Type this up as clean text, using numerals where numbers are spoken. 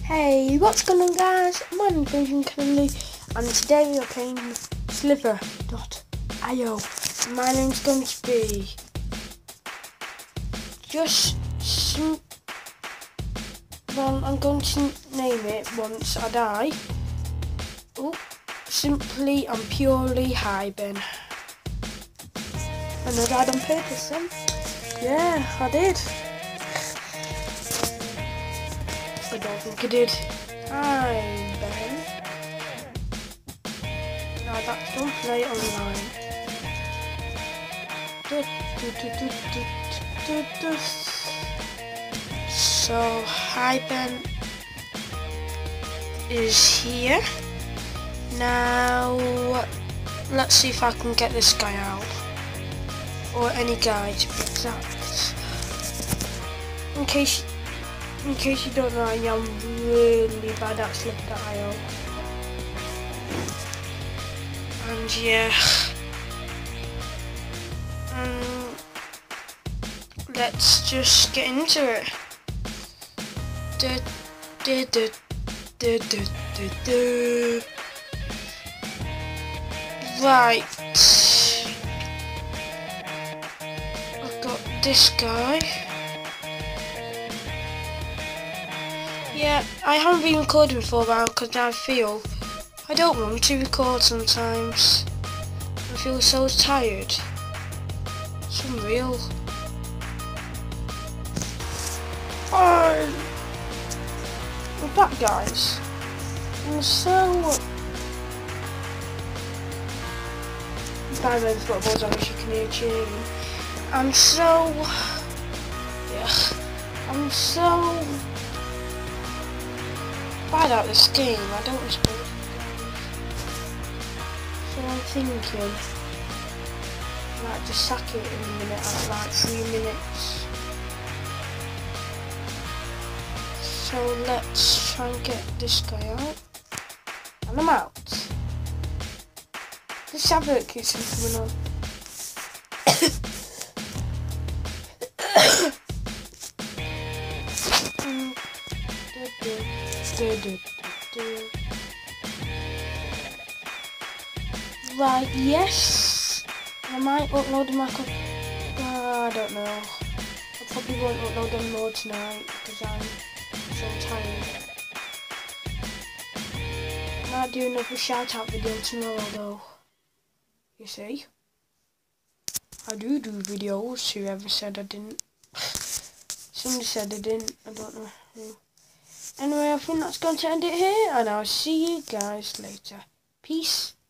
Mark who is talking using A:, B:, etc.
A: Hey, what's going on guys? My name is Benjamin Kennedy and today we are playing Slither.io. My name's going to be I'm going to name it once I die. Simply and purely Hyben. And I died on purpose then. Yeah, I did. I don't think I did. Hyben. Now that's don't play online. So Hyben is here. Now let's see if I can get this guy out. Or any guy to be exact. In case you don't know, I am really bad at Slither.io. And yeah. Let's just get into it. Right. I've got this guy. Yeah, I haven't been recording for a while because I feel I don't want to record sometimes. I feel so tired. It's unreal. Oh, we're back guys. I'm so... By the way, the football's on as you can hear cheering. I'm so bad at this game. I don't respect it. So I'm thinking I might just sack it in a minute at like 3 minutes. So let's try and get this guy out. And I'm out. This advert keeps coming on. Right, yes. I might upload my I don't know. I probably won't upload them more tonight because I'm so tired. I might do another shout out video tomorrow though. You see? I do videos, whoever said I didn't. Somebody said I didn't, I don't know who. Anyway, I think that's going to end it here, and I'll see you guys later. Peace.